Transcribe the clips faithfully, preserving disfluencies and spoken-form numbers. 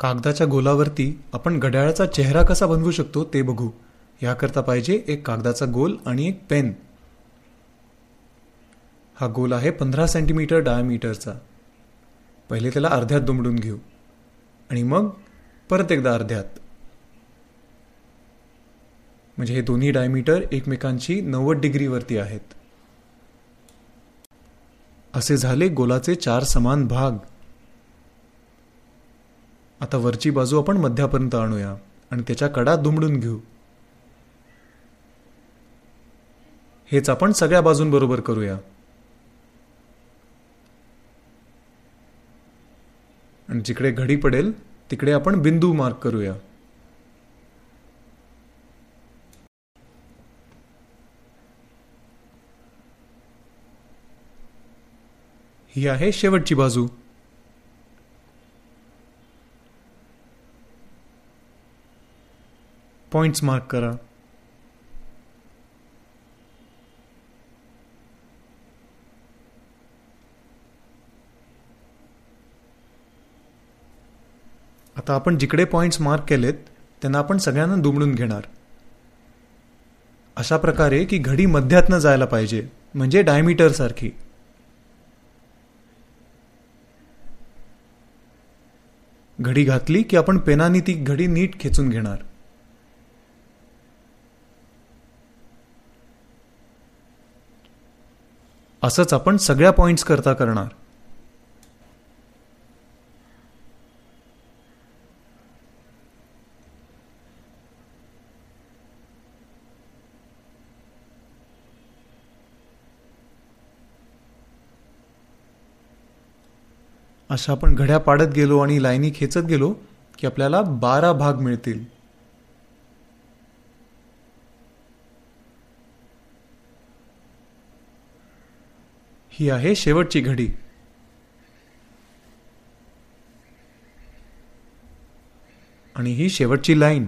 कागदाच्या गोलावरती आपण घड्याळाचा चेहरा कसा बनवू शकतो ते बघू. याकरता पाहिजे एक कागदाचा गोल आणि एक पेन. हा गोल आहे पंधरा सेंटीमीटर डायमीटरचा. पहिले त्याला अर्ध्यात दुमडून घेऊ आणि मग परत एकदा अर्ध्यात. म्हणजे हे दोन्ही डायमीटर एकमेकांशी नव्वद डिग्रीवरती आहेत. असे झाले गोलाचे चार समान भाग. आता वरची बाजू आपण मध्यापर्यंत आणूया आणि त्याच्या कडा दुमडून घेऊ. हेच आपण सगळ्या बाजूंबरोबर करूया. आणि जिकडे घडी पडेल तिकडे आपण बिंदू मार्क करूया. ही आहे शेवटची बाजू. पॉइंट्स मार्क करा. आता आपण जिकडे पॉइंट्स मार्क केलेत त्यांना आपण सगळ्यांना दुमडून घेणार. अशा प्रकारे की घडी मध्यातनं जायला पाहिजे, म्हणजे डायमीटर सारखी. घडी घातली की आपण पेनाने ती घडी नीट खेचून घेणार. असंच आपण सगळ्या पॉइंट्स करता करणार. अशा आपण घड्या पाडत गेलो आणि लाईनी खेचत गेलो की आपल्याला बारा भाग मिळतील. ही आहे शेवटची घडी. आणि ही शेवटची लाईन.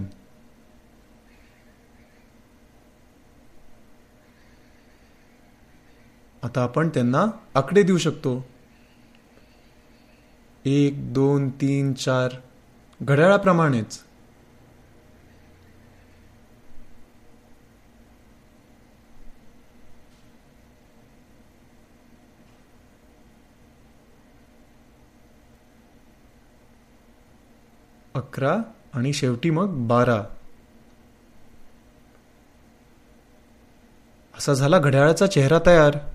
आता आपण त्यांना आकडे देऊ शकतो. एक दोन तीन चार घड्याळाप्रमाणेच. अकरा आणि शेवटी मग बारा. असा झाला घड्याळाचा चेहरा तयार.